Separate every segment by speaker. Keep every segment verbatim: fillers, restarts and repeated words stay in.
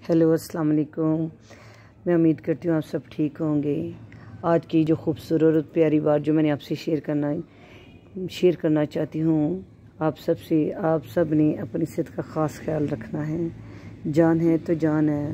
Speaker 1: Hello अस्सलाम वालेकुम। मैं उम्मीद करती हूँ आप सब ठीक होंगे। आज की जो खूबसूरत और प्यारी बात जो मैंने आपसे शेयर करना शेयर करना चाहती हूँ, आप सब से आप सब ने अपनी सेहत का ख़ास ख्याल रखना है। जान है तो जान है।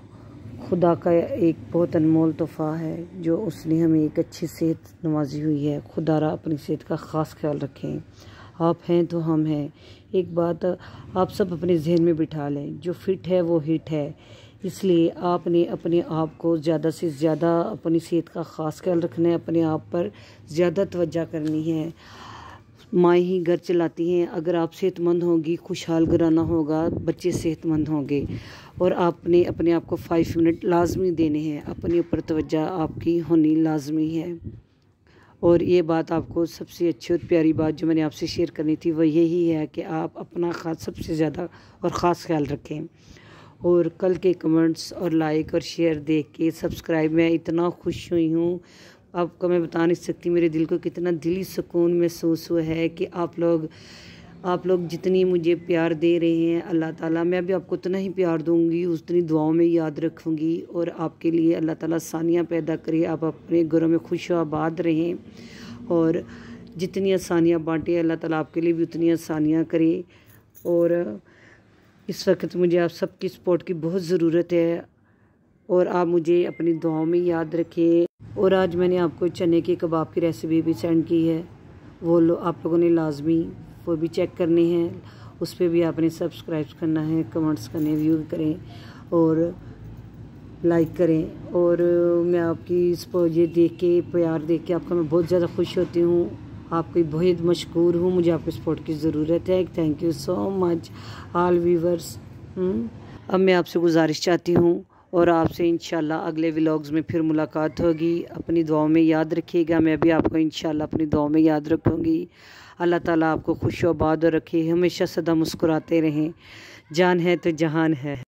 Speaker 1: खुदा का एक बहुत अनमोल तोहफ़ा है जो उसने हमें एक अच्छी सेहत नवाजी हुई है। खुदारा अपनी सेहत का ख़ास ख्याल रखें। आप हैं तो हम हैं। एक बात आप सब अपने जहन में बिठा लें, जो फिट है वो हिट है। इसलिए आपने अपने आप को ज़्यादा से ज़्यादा अपनी सेहत का ख़ास ख्याल रखना है, अपने आप पर ज़्यादा तवज्जो करनी है। माँ ही घर चलाती हैं। अगर आप सेहतमंद होंगी, खुशहाल घराना होगा, बच्चे सेहतमंद होंगे। और आपने अपने आप को फाइव मिनट लाजमी देने हैं। अपने ऊपर तवज्जो आपकी होनी लाजमी है। और ये बात आपको सबसे अच्छी और प्यारी बात जो मैंने आपसे शेयर करनी थी वो यही है कि आप अपना ख़ास सबसे ज़्यादा और ख़ास ख्याल रखें। और कल के कमेंट्स और लाइक और शेयर देख के सब्सक्राइब मैं इतना खुश हुई हूँ, आपको मैं बता नहीं सकती। मेरे दिल को कितना दिली सुकून महसूस हुआ है कि आप लोग आप लोग जितनी मुझे प्यार दे रहे हैं, अल्लाह ताला मैं भी आपको उतना ही प्यार दूंगी, उतनी दुआओं में याद रखूंगी। और आपके लिए अल्लाह ताला आसानियाँ पैदा करे, आप अपने घरों में खुश आबाद रहें और जितनी आसानियाँ बांटे अल्लाह ताला आपके लिए भी उतनी आसानियाँ करे। और इस वक्त मुझे आप सबकी सपोर्ट की बहुत ज़रूरत है और आप मुझे अपनी दुआओं में याद रखें। और आज मैंने आपको चने के कबाब की रेसिपी भी सेंड की है, वो लो आप लोगों ने लाजमी वो भी चेक करने हैं। उस पर भी आपने सब्सक्राइब करना है, कमेंट्स करने, व्यू करें और लाइक करें। और मैं आपकी इसको ये देख के प्यार देख के आपका मैं बहुत ज़्यादा खुश होती हूँ। आपकी बहुत मशकूर हूँ, मुझे आपकी सपोर्ट की ज़रूरत है। Thank you so much all viewers. अब मैं आपसे गुजारिश चाहती हूँ और आपसे इंशाल्लाह अगले व्लॉग्स में फिर मुलाकात होगी। अपनी दुआओं में याद रखिएगा, मैं भी आपको इंशाल्लाह अपनी दुआओं में याद रखूँगी। अल्लाह ताला आपको खुश आबाद रखे, हमेशा सदा मुस्कुराते रहें। जान है तो जहान है।